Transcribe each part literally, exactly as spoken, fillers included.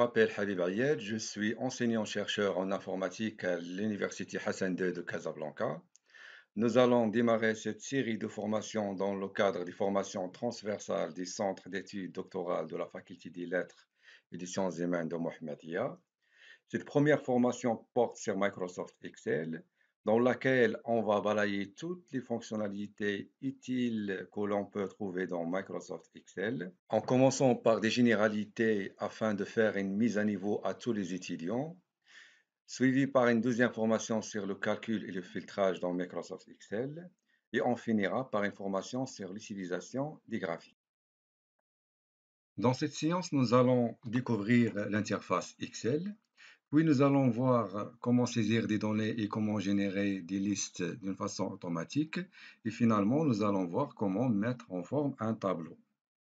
m'appelle Habib Ayed, je suis enseignant-chercheur en informatique à l'Université Hassan deux de Casablanca. Nous allons démarrer cette série de formations dans le cadre des formations transversales du Centre d'études doctorales de la Faculté des Lettres et des Sciences humaines de Mohammedia. Cette première formation porte sur Microsoft Excel, dans laquelle on va balayer toutes les fonctionnalités utiles que l'on peut trouver dans Microsoft Excel, en commençant par des généralités afin de faire une mise à niveau à tous les étudiants, suivi par une deuxième formation sur le calcul et le filtrage dans Microsoft Excel, et on finira par une formation sur l'utilisation des graphiques. Dans cette séance, nous allons découvrir l'interface Excel. Puis nous allons voir comment saisir des données et comment générer des listes d'une façon automatique. Et finalement, nous allons voir comment mettre en forme un tableau.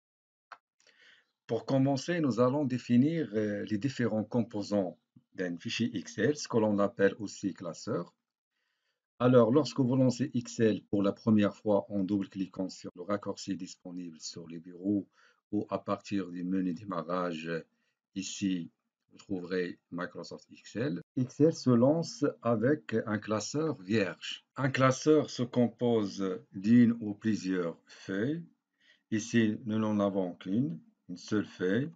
Pour commencer, nous allons définir les différents composants d'un fichier Excel, ce que l'on appelle aussi classeur. Alors, lorsque vous lancez Excel pour la première fois en double-cliquant sur le raccourci disponible sur les bureaux ou à partir du menu démarrage ici, vous trouverez Microsoft Excel. Excel se lance avec un classeur vierge. Un classeur se compose d'une ou plusieurs feuilles. Ici, nous n'en avons qu'une, une seule feuille.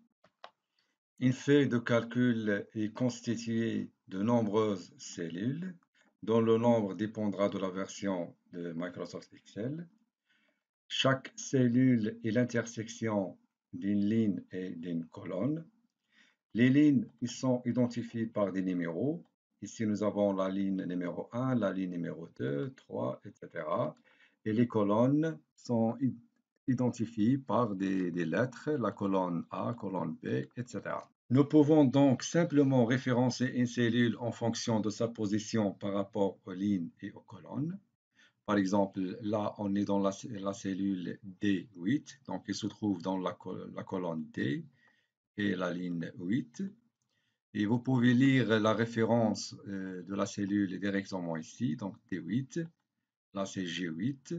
Une feuille de calcul est constituée de nombreuses cellules, dont le nombre dépendra de la version de Microsoft Excel. Chaque cellule est l'intersection d'une ligne et d'une colonne. Les lignes ils sont identifiées par des numéros. Ici, nous avons la ligne numéro un, la ligne numéro deux, trois, et cetera. Et les colonnes sont identifiées par des, des lettres, la colonne A, colonne B, et cetera. Nous pouvons donc simplement référencer une cellule en fonction de sa position par rapport aux lignes et aux colonnes. Par exemple, là, on est dans la, la cellule D huit, donc il se trouve dans la, la colonne D et la ligne huit. Et vous pouvez lire la référence euh, de la cellule directement ici, donc D huit, là c'est G huit,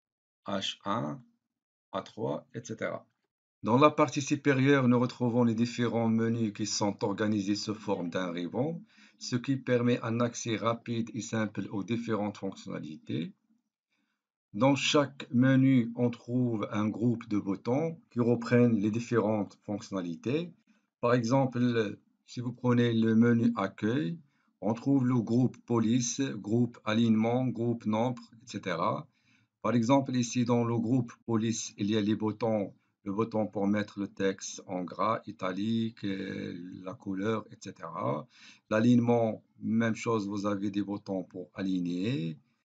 H un, A trois, et cetera. Dans la partie supérieure, nous retrouvons les différents menus qui sont organisés sous forme d'un ruban, ce qui permet un accès rapide et simple aux différentes fonctionnalités. Dans chaque menu, on trouve un groupe de boutons qui reprennent les différentes fonctionnalités. Par exemple, si vous prenez le menu Accueil, on trouve le groupe Police, groupe Alignement, groupe Nombre, et cetera. Par exemple, ici dans le groupe Police, il y a les boutons, le bouton pour mettre le texte en gras, italique, la couleur, et cetera. L'alignement, même chose, vous avez des boutons pour aligner.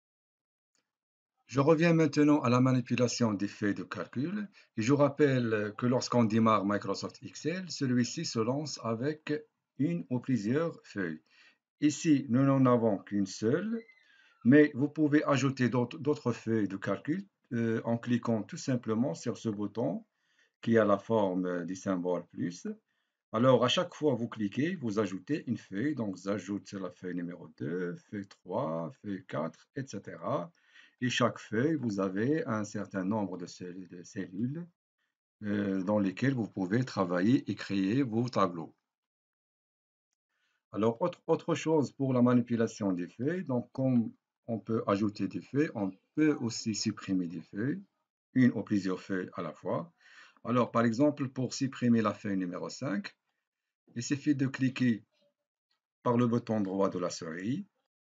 Je reviens maintenant à la manipulation des feuilles de calcul et je rappelle que lorsqu'on démarre Microsoft Excel, celui-ci se lance avec une ou plusieurs feuilles. Ici, nous n'en avons qu'une seule, mais vous pouvez ajouter d'autres feuilles de calcul euh, en cliquant tout simplement sur ce bouton qui a la forme du symbole plus. Alors, à chaque fois que vous cliquez, vous ajoutez une feuille. Donc, j'ajoute la feuille numéro deux, feuille trois, feuille quatre, et cetera. Et chaque feuille, vous avez un certain nombre de cellules euh, dans lesquelles vous pouvez travailler et créer vos tableaux. Alors, autre, autre chose pour la manipulation des feuilles. Donc, comme on peut ajouter des feuilles, on peut aussi supprimer des feuilles, une ou plusieurs feuilles à la fois. Alors, par exemple, pour supprimer la feuille numéro cinq, il suffit de cliquer par le bouton droit de la souris.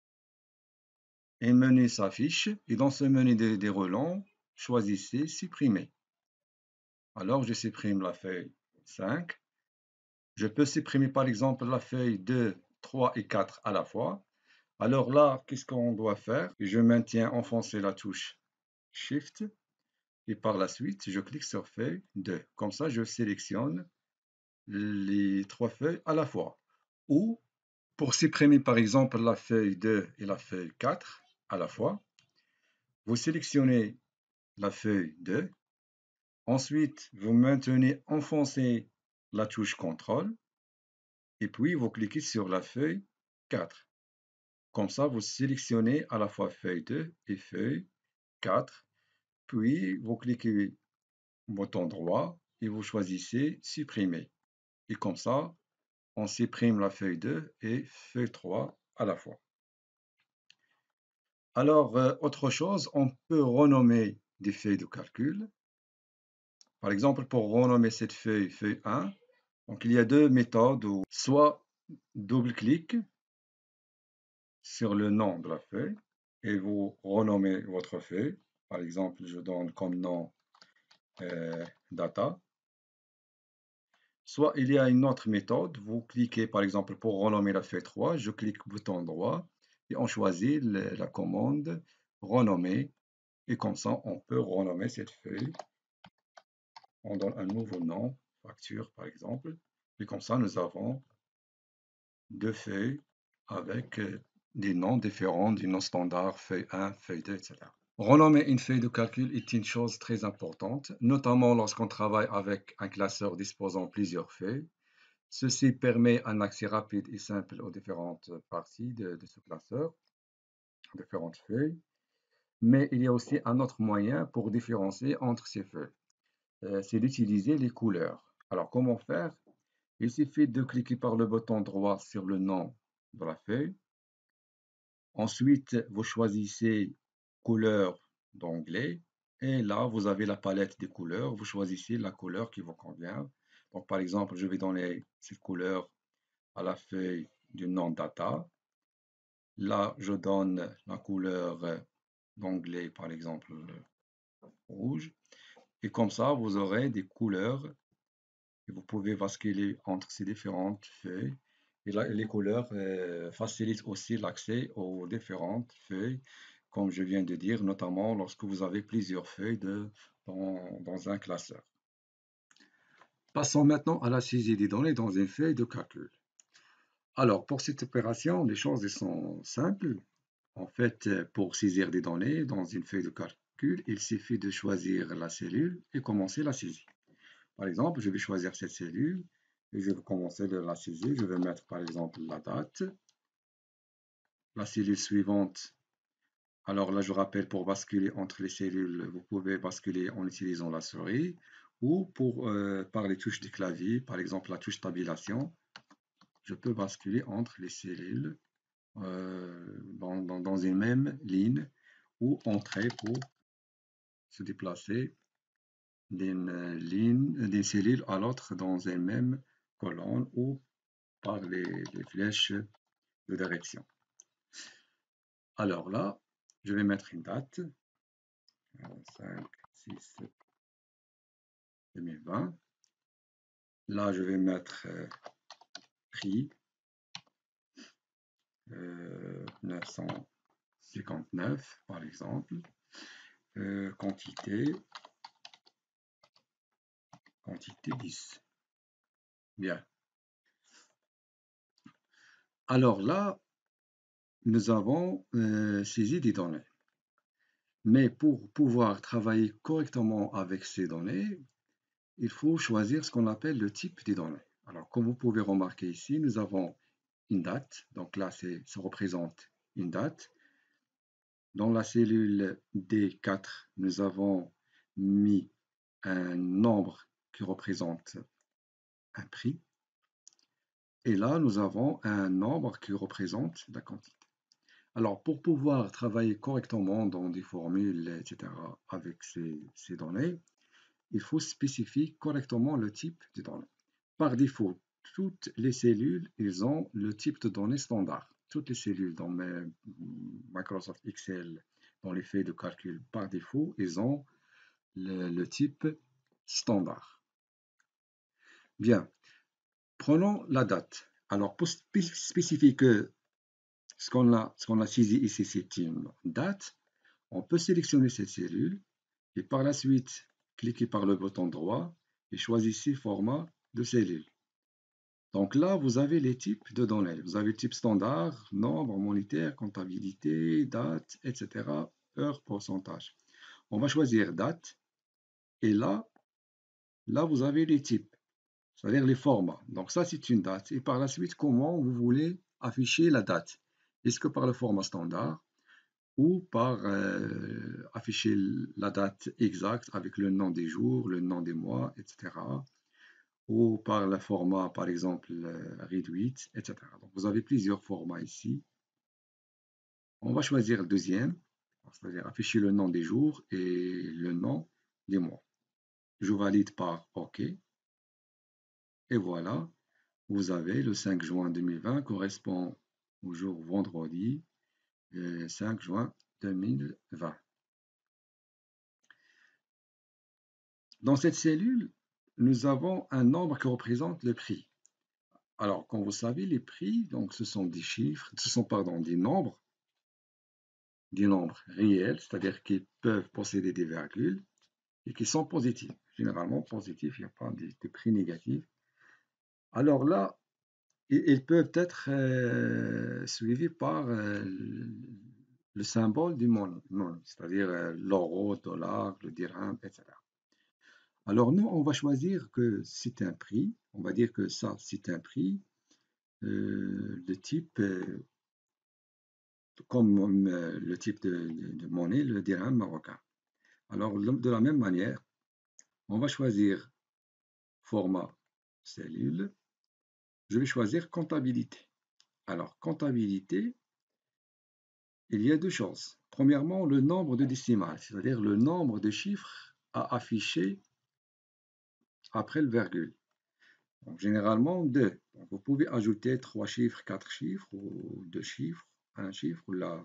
Un menu s'affiche et dans ce menu de déroulant, choisissez Supprimer. Alors, je supprime la feuille cinq. Je peux supprimer par exemple la feuille deux, trois et quatre à la fois. Alors là, qu'est-ce qu'on doit faire? Je maintiens enfoncé la touche Shift et par la suite, je clique sur feuille deux. Comme ça, je sélectionne les trois feuilles à la fois. Ou pour supprimer par exemple la feuille deux et la feuille quatre à la fois, vous sélectionnez la feuille deux. Ensuite, vous maintenez enfoncé la touche contrôle et puis vous cliquez sur la feuille quatre. Comme ça, vous sélectionnez à la fois feuille deux et feuille quatre. Puis, vous cliquez bouton droit et vous choisissez supprimer. Et comme ça, on supprime la feuille deux et feuille trois à la fois. Alors, euh, autre chose, on peut renommer des feuilles de calcul. Par exemple, pour renommer cette feuille, feuille un, donc il y a deux méthodes, où soit double-clic sur le nom de la feuille et vous renommez votre feuille. Par exemple, je donne comme nom euh, data. Soit il y a une autre méthode, vous cliquez par exemple pour renommer la feuille trois, je clique bouton droit et on choisit le, la commande renommer et comme ça on peut renommer cette feuille. On donne un nouveau nom, facture par exemple, et comme ça nous avons deux feuilles avec euh, des noms différents du nom standard, feuille un, feuille deux, et cetera. Renommer une feuille de calcul est une chose très importante, notamment lorsqu'on travaille avec un classeur disposant plusieurs feuilles. Ceci permet un accès rapide et simple aux différentes parties de, de ce classeur, différentes feuilles. Mais il y a aussi un autre moyen pour différencier entre ces feuilles. Euh, c'est d'utiliser les couleurs. Alors, comment faire? Il suffit de cliquer par le bouton droit sur le nom de la feuille. Ensuite, vous choisissez couleur d'onglet. Et là, vous avez la palette des couleurs. Vous choisissez la couleur qui vous convient. Donc, par exemple, je vais donner cette couleur à la feuille du nom data. Là, je donne la couleur d'onglet, par exemple, rouge. Et comme ça, vous aurez des couleurs et vous pouvez basculer entre ces différentes feuilles. Et là, les couleurs euh, facilitent aussi l'accès aux différentes feuilles, comme je viens de dire, notamment lorsque vous avez plusieurs feuilles de, dans, dans un classeur. Passons maintenant à la saisie des données dans une feuille de calcul. Alors, pour cette opération, les choses sont simples. En fait, pour saisir des données dans une feuille de calcul, il suffit de choisir la cellule et commencer la saisie. Par exemple, je vais choisir cette cellule et je vais commencer de la saisir. Je vais mettre par exemple la date. La cellule suivante. Alors là, je rappelle, pour basculer entre les cellules, vous pouvez basculer en utilisant la souris ou pour, euh, par les touches du clavier, par exemple la touche tabulation. Je peux basculer entre les cellules euh, dans, dans, dans une même ligne ou entrer pour se déplacer d'une ligne, d'une cellule à l'autre dans une même colonne ou par les, les flèches de direction. Alors là, je vais mettre une date, cinq, six, sept, deux mille vingt. Là, je vais mettre euh, prix, euh, neuf cent cinquante-neuf par exemple, euh, quantité, quantité dix. Bien. Alors là, nous avons euh, saisi des données. Mais pour pouvoir travailler correctement avec ces données, il faut choisir ce qu'on appelle le type des données. Alors, comme vous pouvez remarquer ici, nous avons une date. Donc là, ça représente une date. Dans la cellule D quatre, nous avons mis un nombre qui représente un prix. Et là, nous avons un nombre qui représente la quantité. Alors, pour pouvoir travailler correctement dans des formules, et cetera, avec ces, ces données, il faut spécifier correctement le type de données. Par défaut, toutes les cellules, ils ont le type de données standard. Toutes les cellules dans Microsoft Excel, dans les feuilles de calcul, par défaut, ils ont le, le type standard. Bien, prenons la date. Alors, pour spécifier que ce qu'on a, ce qu'on a saisi ici, c'est une date, on peut sélectionner cette cellule et par la suite, cliquez par le bouton droit et choisissez format de cellule. Donc là, vous avez les types de données. Vous avez le type standard, nombre, monétaire, comptabilité, date, et cetera, heure, pourcentage. On va choisir date et là, là, vous avez les types, c'est-à-dire les formats. Donc ça, c'est une date. Et par la suite, comment vous voulez afficher la date? Est-ce que par le format standard ou par euh, afficher la date exacte avec le nom des jours, le nom des mois, et cetera. ou par le format, par exemple, euh, réduit, et cetera. Donc, vous avez plusieurs formats ici. On va choisir le deuxième, c'est-à-dire afficher le nom des jours et le nom des mois. Je valide par OK. Et voilà, vous avez le cinq juin deux mille vingt correspond au jour vendredi euh, cinq juin deux mille vingt. Dans cette cellule, nous avons un nombre qui représente le prix. Alors, comme vous savez, les prix, donc ce sont des chiffres, ce sont pardon, des nombres, des nombres réels, c'est-à-dire qu'ils peuvent posséder des virgules et qui sont positifs. Généralement positifs, il n'y a pas de, de prix négatifs. Alors là, ils, ils peuvent être euh, suivis par euh, le symbole du monde, c'est-à-dire euh, l'euro, le dollar, le dirham, et cetera. Alors nous, on va choisir que c'est un prix, on va dire que ça, c'est un prix euh, de type, euh, comme euh, le type de, de- de monnaie, le dirham marocain. Alors de la même manière, on va choisir format cellule, je vais choisir comptabilité. Alors comptabilité, il y a deux choses. Premièrement, le nombre de décimales, c'est-à-dire le nombre de chiffres à afficher après le virgule. Donc, généralement, deux. Donc, vous pouvez ajouter trois chiffres, quatre chiffres, ou deux chiffres, un chiffre, ou là,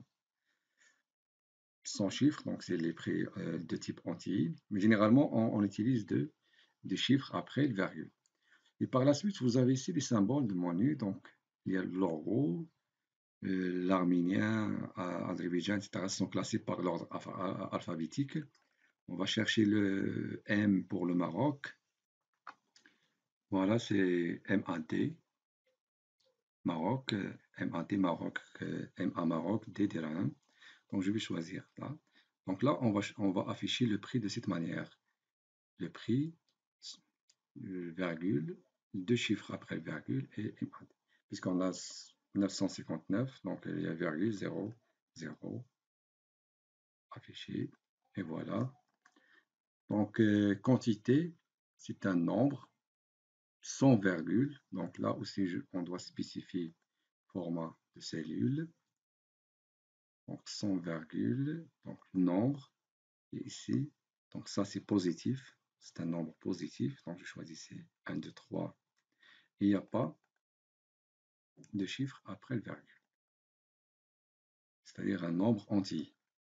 cent chiffres. Donc, c'est les prix euh, de type entier. Mais généralement, on, on utilise deux, des chiffres après le virgule. Et par la suite, vous avez ici les symboles de monnaie. Donc, il y a l'euro, euh, l'arménien, euh, azerbaïdjan, et cetera sont classés par l'ordre alphabétique. On va chercher le M pour le Maroc. Voilà, c'est M A D. Maroc, euh, M A D Maroc, euh, M A Maroc, D dirham. Donc je vais choisir là. Donc là, on va, on va afficher le prix de cette manière. Le prix, euh, virgule, deux chiffres après le virgule et M A D. Puisqu'on a neuf cent cinquante-neuf, donc il y a virgule, zéro, zéro, affiché, et voilà. Donc euh, quantité, c'est un nombre, sans virgule. Donc là aussi, je, on doit spécifier format de cellule. Donc sans virgule, donc nombre, et ici, donc ça c'est positif, c'est un nombre positif, donc je choisissais un, deux, trois, et il n'y a pas de chiffre après le virgule, c'est-à-dire un nombre entier.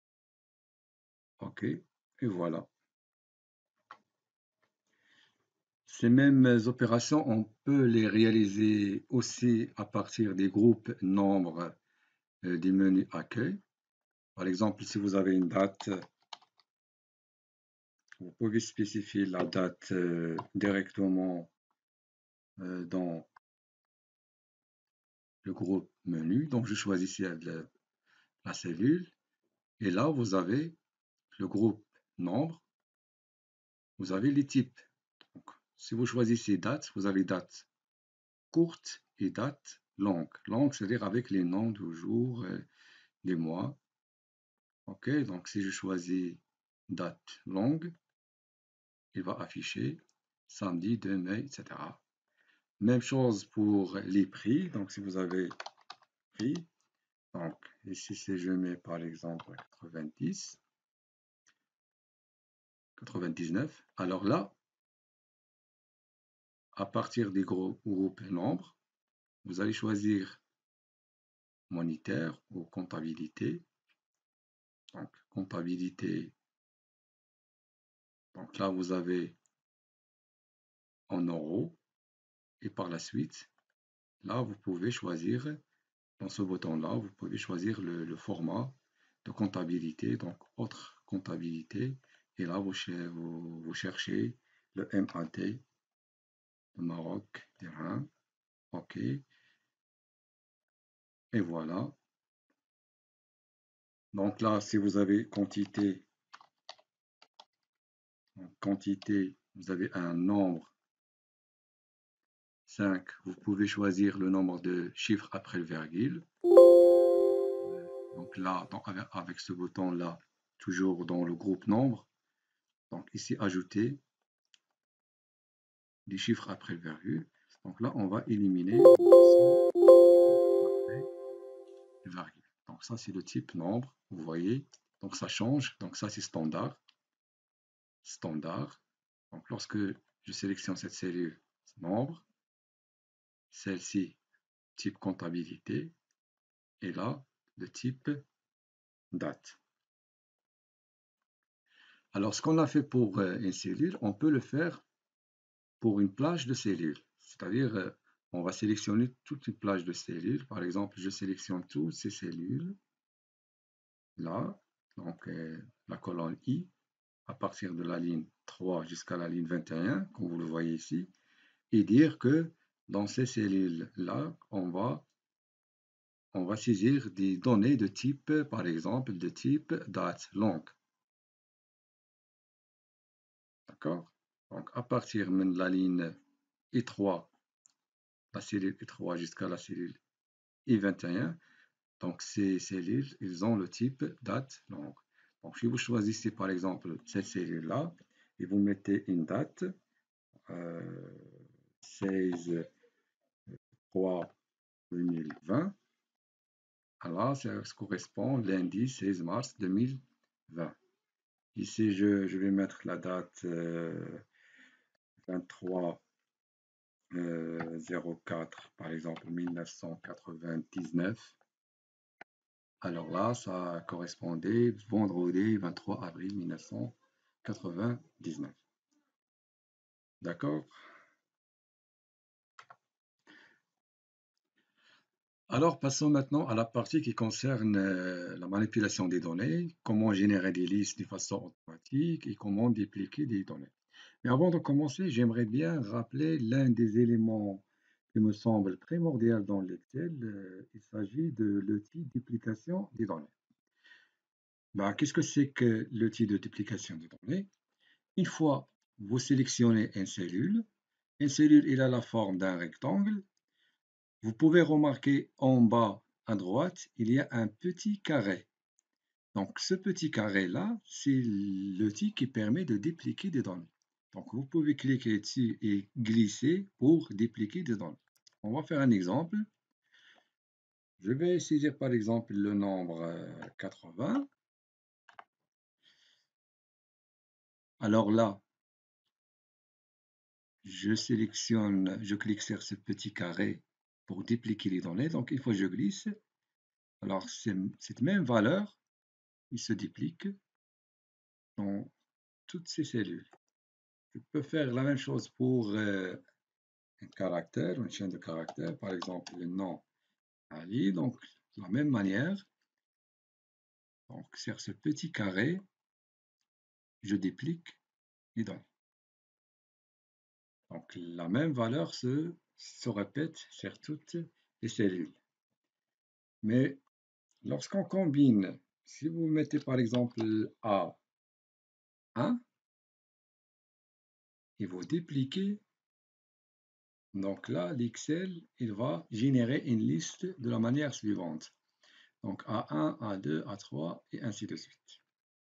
OK, et voilà. Ces mêmes opérations, on peut les réaliser aussi à partir des groupes nombres euh, des menus accueil. Par exemple, si vous avez une date, vous pouvez spécifier la date euh, directement euh, dans le groupe menu. Donc, je choisis ici le- la cellule. Et là, vous avez le groupe nombre. Vous avez les types. Donc, si vous choisissez date, vous avez date courte et date longue. Longue, c'est-à-dire avec les noms du jour, euh, des mois. OK, donc si je choisis date longue, il va afficher samedi deux mai, et cetera. Même chose pour les prix. Donc, si vous avez prix, donc ici, si je mets par exemple quatre-vingt-dix, quatre-vingt-dix-neuf, alors là, à partir des gros groupes nombres, vous allez choisir monétaire ou comptabilité. Donc, comptabilité, donc là, vous avez en euros. Et par la suite, là, vous pouvez choisir, dans ce bouton-là, vous pouvez choisir le, le format de comptabilité, donc autre comptabilité. Et là, vous, vous, vous cherchez le M A T, le Maroc, dirham. OK. Et voilà. Donc là, si vous avez quantité, quantité, vous avez un nombre cinq, vous pouvez choisir le nombre de chiffres après le virgule. Donc là, donc avec, avec ce bouton-là, toujours dans le groupe nombre. Donc ici, ajouter. des chiffres après le virgule. Donc là, on va éliminer après le virgule. Donc ça, c'est le type nombre, vous voyez. Donc ça change. Donc ça, c'est standard. Standard. Donc lorsque je sélectionne cette cellule nombre, celle-ci, type comptabilité, et là, le type date. Alors, ce qu'on a fait pour euh, une cellule, on peut le faire pour une plage de cellules. C'est-à-dire, euh, on va sélectionner toute une plage de cellules. Par exemple, je sélectionne toutes ces cellules là, donc euh, la colonne I, à partir de la ligne trois jusqu'à la ligne vingt et un, comme vous le voyez ici, et dire que dans ces cellules-là, on va, on va saisir des données de type, par exemple, de type date longue. D'accord? Donc, à partir de la ligne I trois, la cellule I trois jusqu'à la cellule I vingt et un, donc ces cellules, ils ont le type date longue. Donc, si vous choisissez par exemple cette cellule-là, et vous mettez une date, euh, seize trois deux mille vingt, alors ça correspond lundi seize mars deux mille vingt. Ici, je, je vais mettre la date euh, vingt-trois zéro quatre, par exemple mille neuf cent quatre-vingt-dix-neuf. Alors là, ça correspondait vendredi vingt-trois avril mille neuf cent quatre-vingt-dix-neuf. D'accord? Alors, passons maintenant à la partie qui concerne euh, la manipulation des données, comment générer des listes de façon automatique et comment dupliquer des données. Mais avant de commencer, j'aimerais bien rappeler l'un des éléments qui me semble primordial dans l'Excel. Euh, il s'agit de l'outil duplication des données. Ben, qu'est-ce que c'est que l'outil de duplication des données? Une fois vous sélectionnez une cellule, une cellule il a la forme d'un rectangle. Vous pouvez remarquer en bas à droite, il y a un petit carré. Donc ce petit carré-là, c'est l'outil qui permet de dupliquer des données. Donc vous pouvez cliquer dessus et glisser pour dupliquer des données. On va faire un exemple. Je vais saisir par exemple le nombre quatre-vingts. Alors là, je sélectionne, je clique sur ce petit carré pour dupliquer les données. Donc une fois que je glisse, alors cette même valeur, il se duplique dans toutes ces cellules. Je peux faire la même chose pour euh, un caractère, une chaîne de caractères, par exemple le nom Ali. Donc de la même manière, donc sur ce petit carré, je duplique les données. Donc la même valeur se, se répète sur toutes les cellules. Mais lorsqu'on combine, si vous mettez par exemple A un et vous dupliquez, donc là, l'Excel, il va générer une liste de la manière suivante. Donc A un, A deux, A trois et ainsi de suite.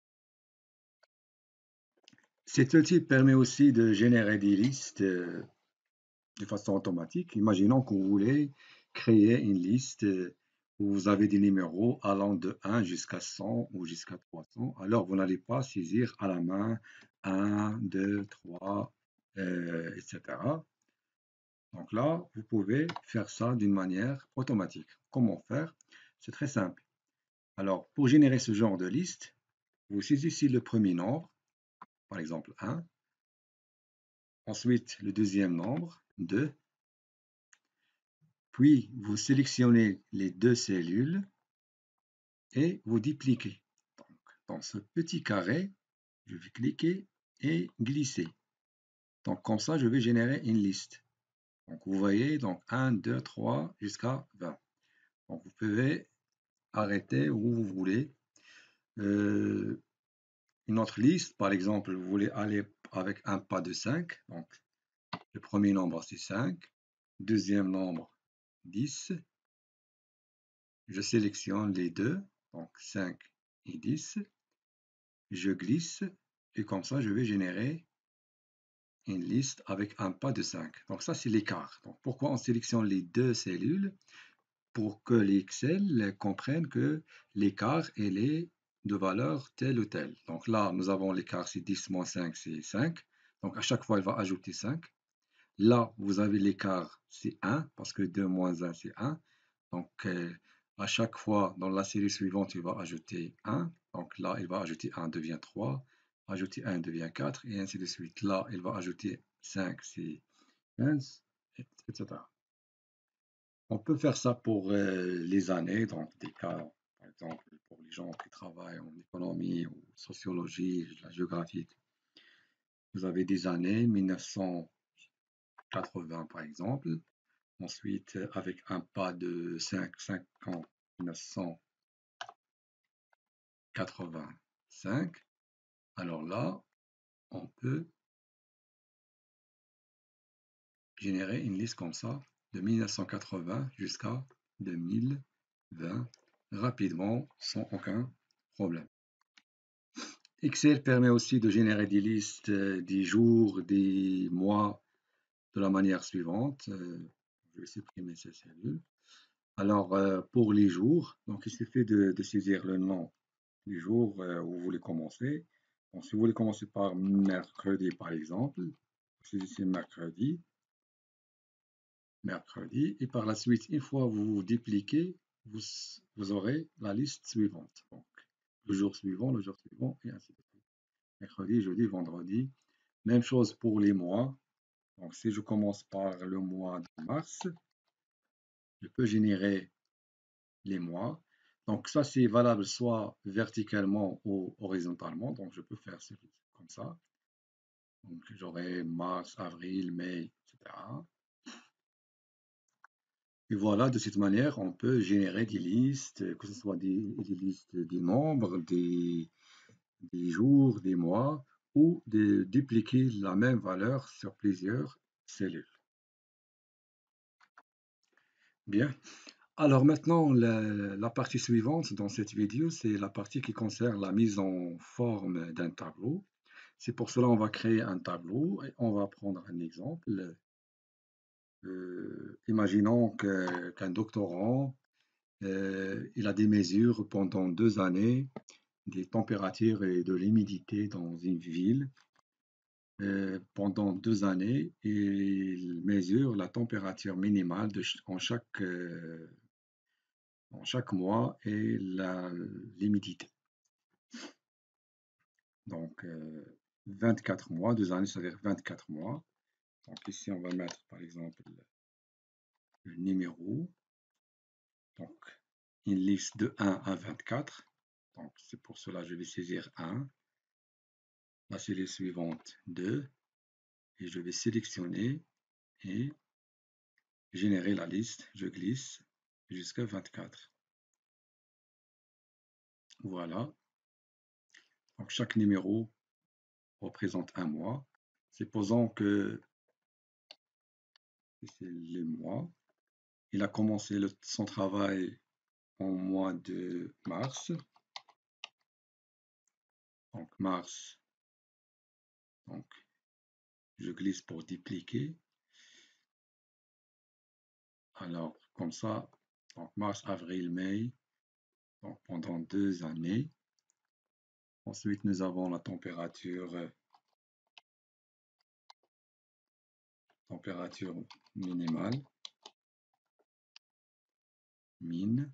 Cet outil permet aussi de générer des listes de façon automatique. Imaginons que vous voulez créer une liste où vous avez des numéros allant de un jusqu'à cent ou jusqu'à trois cents. Alors, vous n'allez pas saisir à la main un, deux, trois, euh, et cetera. Donc là, vous pouvez faire ça d'une manière automatique. Comment faire? C'est très simple. Alors, pour générer ce genre de liste, vous saisissez le premier nombre, par exemple un, ensuite le deuxième nombre, deux, puis vous sélectionnez les deux cellules et vous dupliquez. Donc, dans ce petit carré, je vais cliquer et glisser. Donc, comme ça, je vais générer une liste. Donc, vous voyez, donc un, deux, trois jusqu'à vingt. Donc, vous pouvez arrêter où vous voulez. Euh, une autre liste, par exemple, vous voulez aller avec un pas de cinq. Donc, le premier nombre, c'est cinq. Deuxième nombre, dix. Je sélectionne les deux, donc cinq et dix. Je glisse et comme ça, je vais générer une liste avec un pas de cinq. Donc ça, c'est l'écart. Donc pourquoi on sélectionne les deux cellules? Pour que l'Excel comprenne que l'écart, il est de valeur telle ou telle. Donc là, nous avons l'écart, c'est dix moins cinq, c'est cinq. Donc à chaque fois, il va ajouter cinq. Là, vous avez l'écart, c'est un, parce que deux moins un, c'est un. Donc, euh, à chaque fois, dans la série suivante, il va ajouter un. Donc là, il va ajouter un, devient trois. Ajouter un, devient quatre, et ainsi de suite. Là, il va ajouter cinq, c'est quinze, et cetera. On peut faire ça pour euh, les années, donc des cas, par exemple, pour les gens qui travaillent en économie ou sociologie, la géographie. Vous avez des années, mille neuf cent quatre-vingts par exemple. Ensuite, avec un pas de cinq, cinq ans, mille neuf cent quatre-vingt-cinq. Alors là, on peut générer une liste comme ça, de mille neuf cent quatre-vingts jusqu'à deux mille vingt, rapidement, sans aucun problème. Excel permet aussi de générer des listes euh, des jours, des mois, de la manière suivante. Euh, je vais supprimer ces cellules. Alors, euh, pour les jours, donc il suffit de, de saisir le nom du jour euh, où vous voulez commencer. Donc, si vous voulez commencer par mercredi, par exemple, vous saisissez mercredi, mercredi, et par la suite, une fois vous dupliquez, vous, vous aurez la liste suivante. Donc, le jour suivant, le jour suivant, et ainsi de suite. Mercredi, jeudi, vendredi. Même chose pour les mois. Donc, si je commence par le mois de mars, je peux générer les mois. Donc, ça, c'est valable soit verticalement ou horizontalement. Donc, je peux faire comme ça. Donc, j'aurai mars, avril, mai, et cetera. Et voilà, de cette manière, on peut générer des listes, que ce soit des, des listes des nombres, des, des jours, des mois, ou de dupliquer la même valeur sur plusieurs cellules. Bien. Alors maintenant, la, la partie suivante dans cette vidéo, c'est la partie qui concerne la mise en forme d'un tableau. C'est pour cela qu'on va créer un tableau et on va prendre un exemple. Euh, imaginons que, qu'un doctorant, euh, il a des mesures pendant deux années des températures et de l'humidité dans une ville. Euh, pendant deux années, il mesure la température minimale de, en chaque euh, en chaque mois et l'humidité. Donc, euh, vingt-quatre mois, deux années, ça veut dire vingt-quatre mois. Donc ici, on va mettre par exemple le numéro. Donc, une liste de un à vingt-quatre. Donc, c'est pour cela que je vais saisir un. La série suivante, deux. Et je vais sélectionner et générer la liste. Je glisse jusqu'à vingt-quatre. Voilà. Donc, chaque numéro représente un mois. Supposons que c'est les mois. Il a commencé le, son travail en mois de mars. Donc mars, donc je glisse pour dupliquer. Alors comme ça, donc mars, avril, mai, donc pendant deux années. Ensuite, nous avons la température, température minimale, min.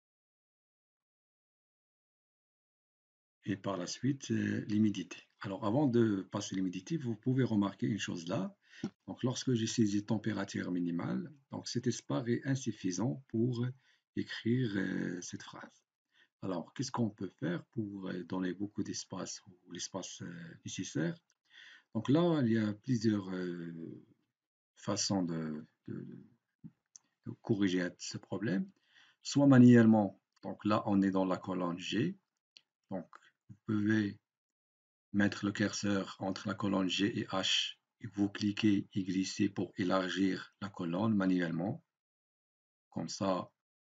Et par la suite, euh, l'humidité. Alors avant de passer l'humidité, vous pouvez remarquer une chose là. Donc lorsque j'ai saisi température minimale, donc cet espace est insuffisant pour écrire euh, cette phrase. Alors qu'est-ce qu'on peut faire pour euh, donner beaucoup d'espace ou l'espace euh, nécessaire? Donc là, il y a plusieurs euh, façons de, de, de corriger ce problème. Soit manuellement, donc là on est dans la colonne G, donc vous pouvez mettre le curseur entre la colonne G et H et vous cliquez et glissez pour élargir la colonne manuellement. Comme ça,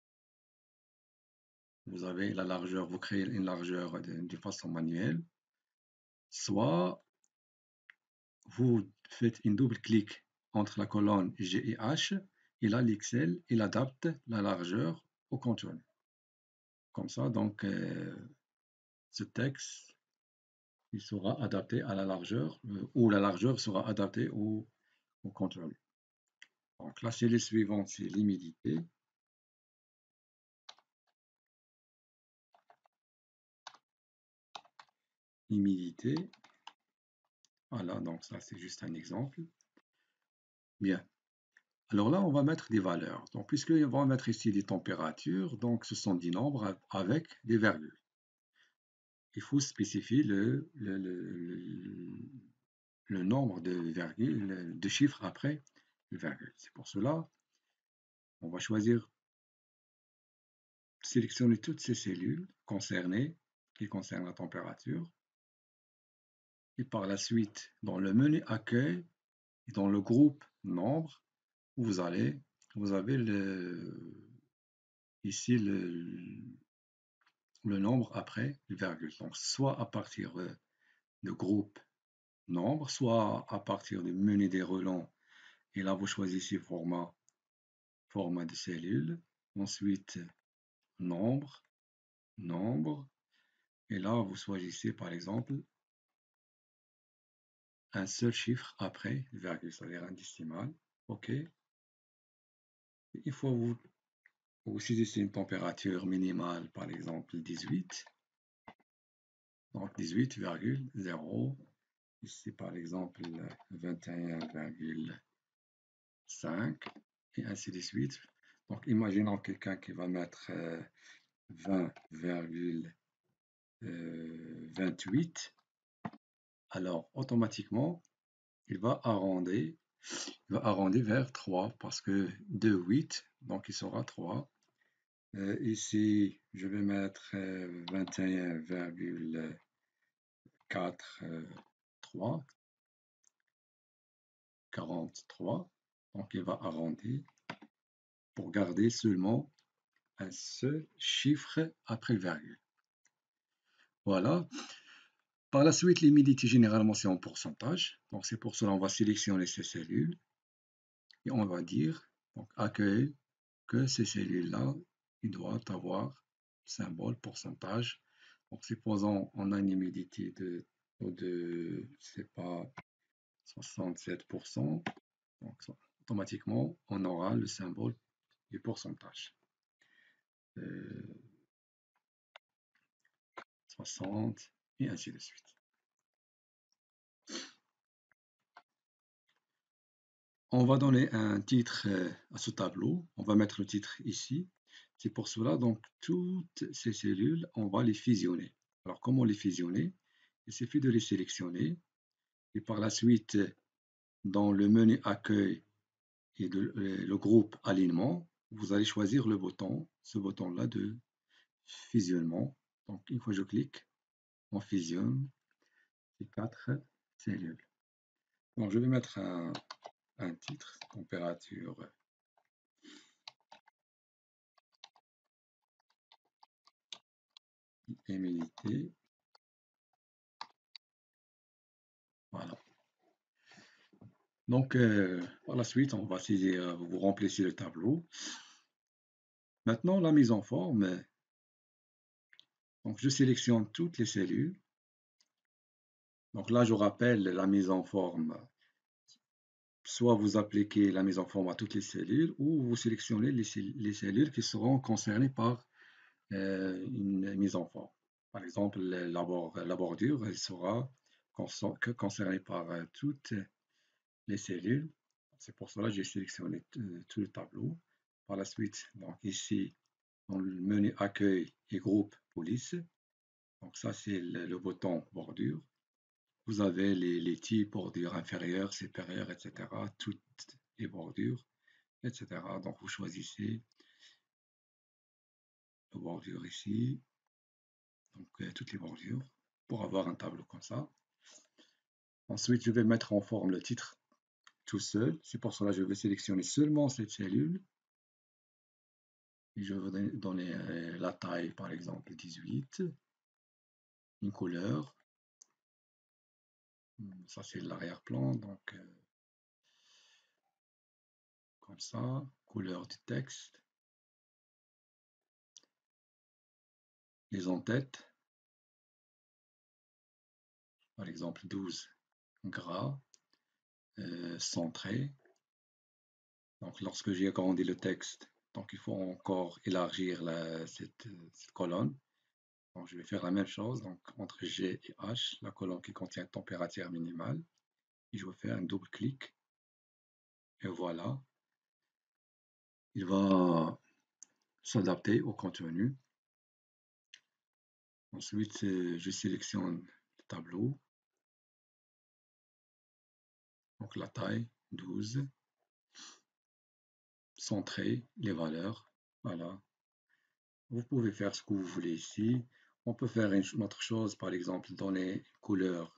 vous avez la largeur, vous créez une largeur de, de façon manuelle. Soit vous faites un double-clic entre la colonne G et H, et là, l'Excel, il adapte la largeur au contenu. Comme ça, donc, euh, ce texte, il sera adapté à la largeur, euh, ou la largeur sera adaptée au, au contenu. Donc, la cellule suivante, c'est l'humidité. Humidité. Voilà, donc ça, c'est juste un exemple. Bien. Alors là, on va mettre des valeurs. Donc, puisqu'on va mettre ici des températures, donc ce sont des nombres avec des virgules. Il faut spécifier le, le, le, le nombre de virgules, de chiffres après le virgule. C'est pour cela, on va choisir, sélectionner toutes ces cellules concernées, qui concernent la température. Et par la suite, dans le menu accueil, et dans le groupe nombre, vous allez, vous avez le, ici le, le nombre après le virgule. Donc, soit à partir de groupe nombre, soit à partir du menu déroulant. Et là, vous choisissez format, format de cellule. Ensuite, nombre, nombre. Et là, vous choisissez par exemple un seul chiffre après le virgule, c'est-à-dire un décimal. OK. Il faut vous, vous choisissez une température minimale, par exemple dix-huit. Donc dix-huit virgule zéro. Ici, par exemple, vingt et un virgule cinq. Et ainsi de suite. Donc, imaginons quelqu'un qui va mettre euh, vingt virgule vingt-huit. Alors, automatiquement, il va arrondir, il va arrondir vers trois parce que deux, huit, donc il sera trois. Euh, ici, je vais mettre euh, vingt et un virgule quatre-vingt-trois, quarante-trois. Donc, il va arrondir pour garder seulement un seul chiffre après le virgule. Voilà. Par la suite, l'humidité, généralement, c'est en pourcentage. Donc, c'est pour cela qu'on va sélectionner ces cellules. Et on va dire, donc, accueil, que ces cellules-là, ils doivent avoir le symbole pourcentage. Donc, supposons on a une humidité de, de c'est pas soixante-sept pour cent. Donc, automatiquement, on aura le symbole du pourcentage. Euh, soixante, et ainsi de suite. On va donner un titre à ce tableau. On va mettre le titre ici. C'est pour cela, donc, toutes ces cellules, on va les fusionner. Alors, comment les fusionner? Il suffit de les sélectionner. Et par la suite, dans le menu accueil et de, le groupe alignement, vous allez choisir le bouton, ce bouton-là de fusionnement. Donc, une fois que je clique, on fusionne ces quatre cellules. Donc, je vais mettre un, un titre, température humidité. Voilà. Donc, euh, par la suite, on va saisir, vous remplissez le tableau. Maintenant, la mise en forme. Donc, je sélectionne toutes les cellules. Donc là, je rappelle la mise en forme. Soit vous appliquez la mise en forme à toutes les cellules, ou vous sélectionnez les, les cellules qui seront concernées par euh, une mise en forme. Par exemple, la, bord, la bordure, elle sera concernée par euh, toutes les cellules. C'est pour cela que j'ai sélectionné tout le tableau. Par la suite, donc ici, dans le menu accueil et groupe police, donc ça c'est le, le bouton bordure. Vous avez les, les types bordures inférieures, supérieures, et cetera. Toutes les bordures, et cetera. Donc vous choisissez la bordure ici, donc euh, toutes les bordures, pour avoir un tableau comme ça. Ensuite, je vais mettre en forme le titre tout seul. C'est pour cela que je vais sélectionner seulement cette cellule. Et je vais donner euh, la taille, par exemple, dix-huit. Une couleur. ça c'est l'arrière-plan, donc euh, comme ça, couleur du texte, les en-têtes, par exemple douze gras, euh, centré. Donc lorsque j'ai agrandi le texte, donc il faut encore élargir la, cette, cette colonne. Donc je vais faire la même chose, donc entre G et H, la colonne qui contient température minimale, et je vais faire un double clic, et voilà, il va s'adapter au contenu. Ensuite, euh, je sélectionne le tableau, donc la taille, douze, centrer les valeurs, voilà. Vous pouvez faire ce que vous voulez ici. On peut faire une autre chose, par exemple, donner une couleur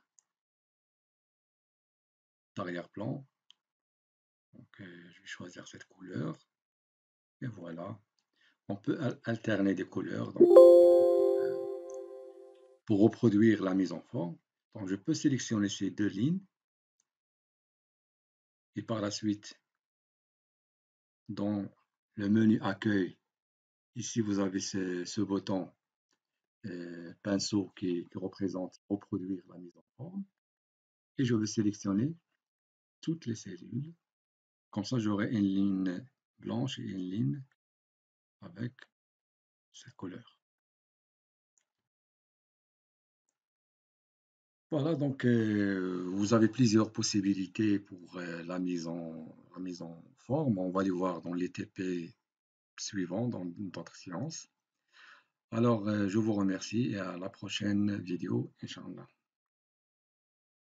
d'arrière-plan. Donc, euh, je vais choisir cette couleur, et voilà. On peut al- alterner des couleurs donc, pour reproduire la mise en forme. Donc, je peux sélectionner ces deux lignes, et par la suite, dans le menu accueil, ici vous avez ce, ce bouton euh, pinceau qui, qui représente reproduire la mise en forme. Et je vais sélectionner toutes les cellules. Comme ça, j'aurai une ligne blanche et une ligne avec cette couleur. Voilà, donc euh, vous avez plusieurs possibilités pour euh, la mise en, la mise en forme. On va les voir dans les T P suivants, dans d'autres séances. Alors, euh, je vous remercie et à la prochaine vidéo, Inch'Allah.